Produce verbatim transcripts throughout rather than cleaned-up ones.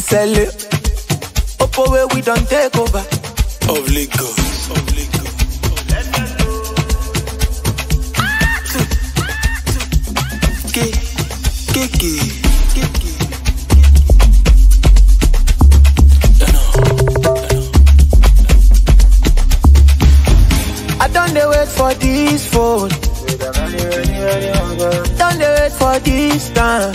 Sell it. Oppo where we don't take over. Of Lagos, of Lagos. Kiki, Kiki. I don't wait for this phone. Don't wait for this time.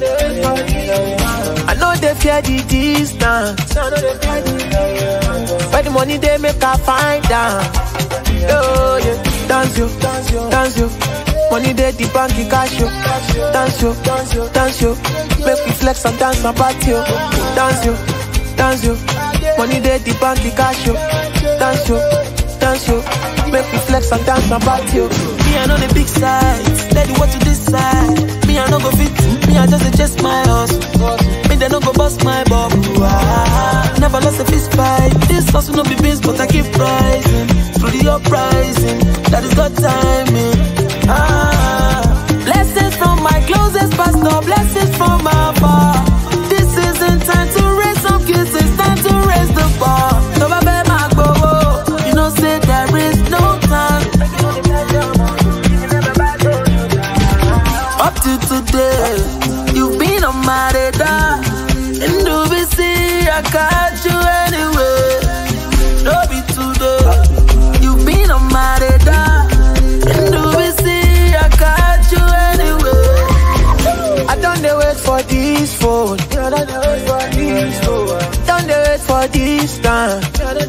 I know they fear the distance. But the money they make I find down. Oh yeah, dance yo, dance yo. Money they the bank cash yo. Dance yo, dance yo. Make me flex and dance and party yo. Dance yo, dance yo. Money they the bank cash yo. Dance yo, dance yo. Make me flex and dance and party yo. Me I know the big sides, steady what to decide. Me I no go fit, me I just adjust my hustle. Me they no go bust my bubble. Ah, never lost a fist fight. This hustle no be biz, but I keep rising through the uprising. That is God timing. Ah, blessings from my closest pastor, blessings from my bar. This isn't time to raise some kids, it's time to raise the bar. So baby, my go, you know say there is no time. Up to today, you've been on my radar. And do we see I catch you anyway? No be today, you've been on my radar. And do we see I catch you anyway? I don't wait for this phone. Don't wait for this phone. Don't wait for this time.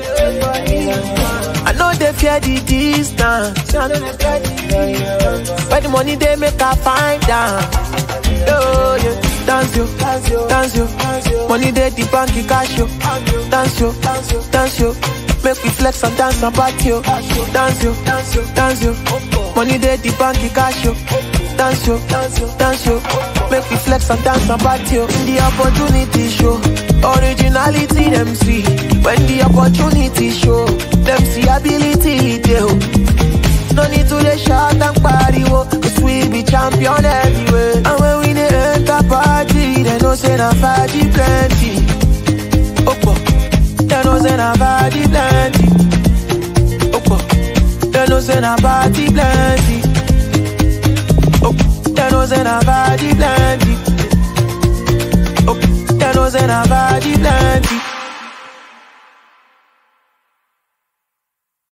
I know they fear the distance. But the money they make I find down. Oh yeah, dance yo, dance yo. Money they the bank cash yo. Dance yo, dance yo. Make me flex and dance and party yo. Dance yo, dance yo. Money they the bank cash yo. Dance yo, dance yo. Make me flex and dance and party yo. The opportunity show, originality them see. When the opportunity show, them see ability they ho. No need to dey shout and party wo, cause we be champion everywhere. And when we dey enter party, they know say na party plenty. Oppo, they know say na party plenty. Oppo, they know say na party plenty. Oppo, they know say na party plenty. Oppo, they know say na party plenty.